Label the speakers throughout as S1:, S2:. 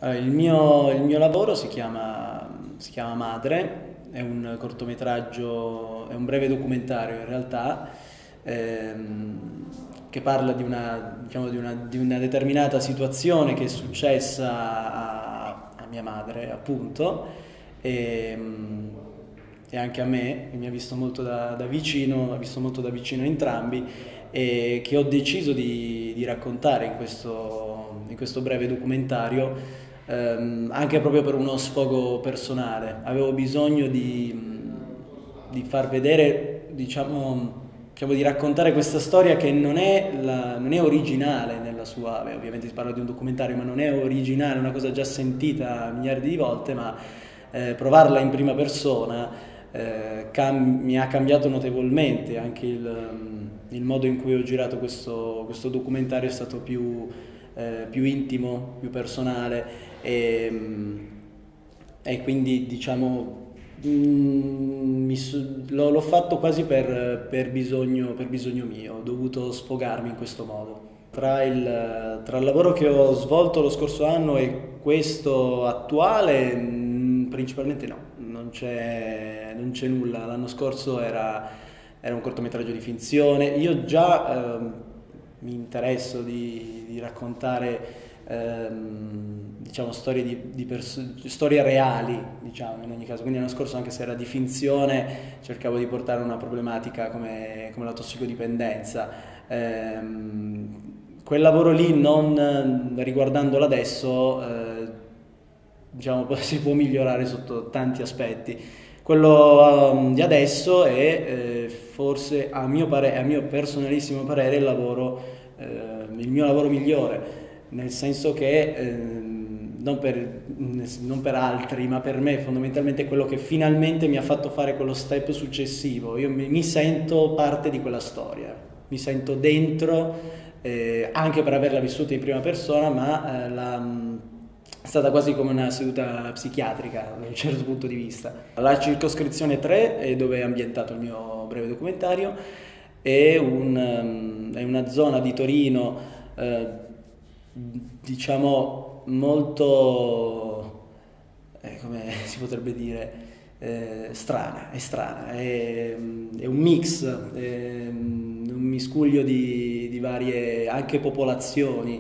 S1: Allora, il mio lavoro si chiama Madre, è un cortometraggio, è un breve documentario in realtà, che parla di una, diciamo, di una determinata situazione che è successa a mia madre, appunto, e, e anche a me, che mi ha visto molto da vicino, ha visto molto da vicino entrambi, e che ho deciso di raccontare in questo breve documentario, anche proprio per uno sfogo personale. Avevo bisogno di far vedere, diciamo, di raccontare questa storia che non è originale nella sua, beh, ovviamente si parla di un documentario, ma non è originale, è una cosa già sentita miliardi di volte, ma provarla in prima persona mi ha cambiato notevolmente. Anche il modo in cui ho girato questo documentario è stato più intimo, più personale e quindi diciamo l'ho fatto quasi per bisogno mio, ho dovuto sfogarmi in questo modo. Tra il lavoro che ho svolto lo scorso anno e questo attuale, principalmente no, non c'è nulla. L'anno scorso era un cortometraggio di finzione. Io già mi interesso di raccontare diciamo storie reali, diciamo, in ogni caso. Quindi l'anno scorso, anche se era di finzione, cercavo di portare una problematica come la tossicodipendenza. Quel lavoro lì, non riguardandolo adesso, diciamo, si può migliorare sotto tanti aspetti. Quello di adesso è forse, a mio personalissimo parere, il mio lavoro migliore, nel senso che non per altri, ma per me fondamentalmente è quello che finalmente mi ha fatto fare quello step successivo. Io mi sento parte di quella storia, mi sento dentro, anche per averla vissuta in prima persona, ma è stata quasi come una seduta psichiatrica da un certo punto di vista. La circoscrizione 3 è dove è ambientato il mio breve documentario, è una zona di Torino, diciamo, molto, come si potrebbe dire, strana, è un mix, un miscuglio di varie anche popolazioni,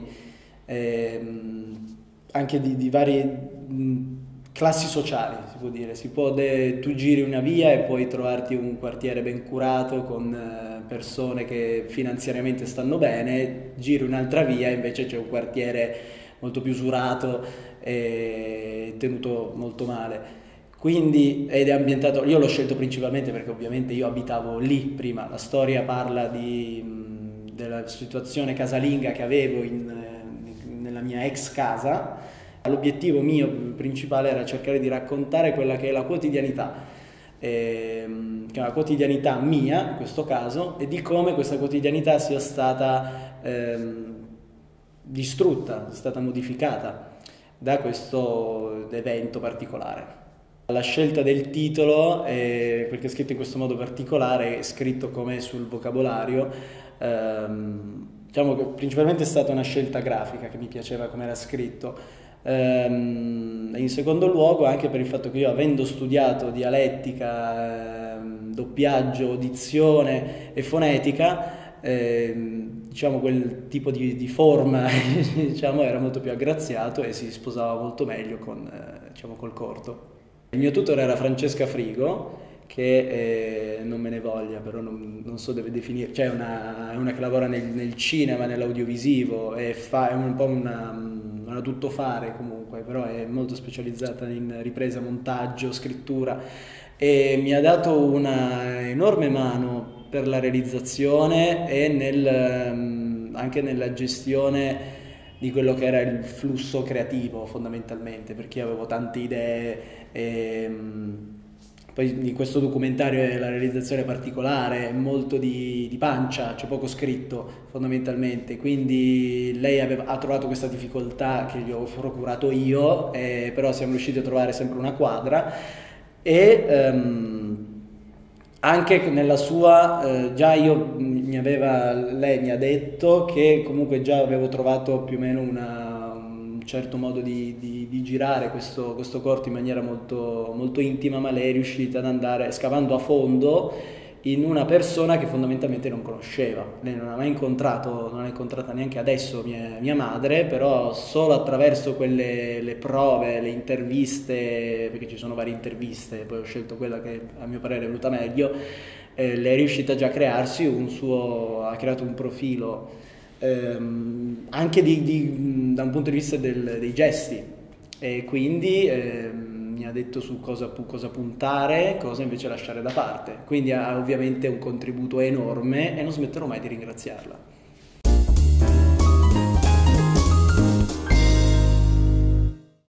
S1: anche di varie classi sociali, si può dire. Tu giri una via e puoi trovarti un quartiere ben curato con persone che finanziariamente stanno bene, giri un'altra via e invece c'è un quartiere molto più usurato e tenuto molto male. Quindi, ed è ambientato, io l'ho scelto principalmente perché ovviamente io abitavo lì prima. La storia parla della situazione casalinga che avevo nella mia ex casa. L'obiettivo mio principale era cercare di raccontare quella che è la quotidianità, che è la quotidianità mia in questo caso, e di come questa quotidianità sia stata distrutta, sia stata modificata da questo evento particolare. La scelta del titolo, perché è scritto in questo modo particolare, è scritto come sul vocabolario, diciamo che principalmente è stata una scelta grafica che mi piaceva come era scritto. In secondo luogo anche per il fatto che io, avendo studiato dialettica, doppiaggio, dizione e fonetica, diciamo quel tipo di forma diciamo, era molto più aggraziato e si sposava molto meglio diciamo, col corto. Il mio tutor era Francesca Frigo, che non me ne voglia, però non so deve definire, cioè è una che lavora nel cinema, nell'audiovisivo, è un po' una tuttofare comunque, però è molto specializzata in ripresa, montaggio, scrittura, e mi ha dato una enorme mano per la realizzazione e anche nella gestione di quello che era il flusso creativo, fondamentalmente, perché io avevo tante idee poi in questo documentario la realizzazione è particolare, è molto di pancia, c'è poco scritto fondamentalmente, quindi lei ha trovato questa difficoltà che gli ho procurato io, però siamo riusciti a trovare sempre una quadra e anche nella sua, già lei mi ha detto che comunque già avevo trovato più o meno un certo modo di girare questo corto in maniera molto, molto intima, ma lei è riuscita ad andare scavando a fondo in una persona che fondamentalmente non conosceva. Lei non ha mai incontrato, non ha incontrata neanche adesso mia madre, però solo attraverso quelle le prove, le interviste, perché ci sono varie interviste, poi ho scelto quella che a mio parere è venuta meglio, lei è riuscita già a crearsi ha creato un profilo anche da un punto di vista dei gesti, e quindi mi ha detto su cosa puntare, cosa invece lasciare da parte. Quindi ha ovviamente un contributo enorme e non smetterò mai di ringraziarla.